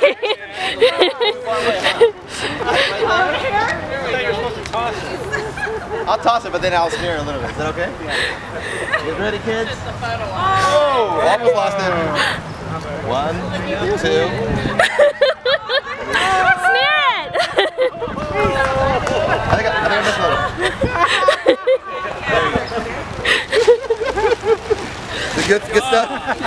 I'll toss it, but then I'll smear a little bit. Is that okay? You ready, kids? Oh, almost lost it. 1, 2. Smear it! I think I missed a little. There you go. Good stuff?